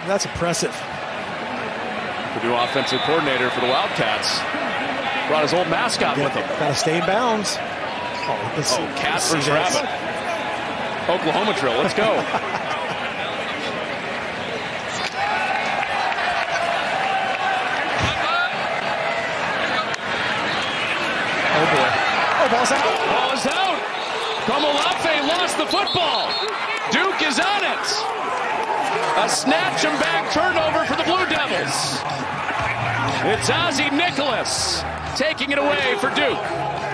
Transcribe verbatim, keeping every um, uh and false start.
That's impressive. The new offensive coordinator for the Wildcats brought his old mascot yeah, with him. Got to stay in bounds. Oh, this, oh cat versus rabbit. Oklahoma drill. Let's go. Oh boy. Oh, ball's out. Ball is out. Komolafe lost the football. Duke is on it. A snatch and back turnover for the Blue Devils. It's Ozzie Nicholas taking it away for Duke.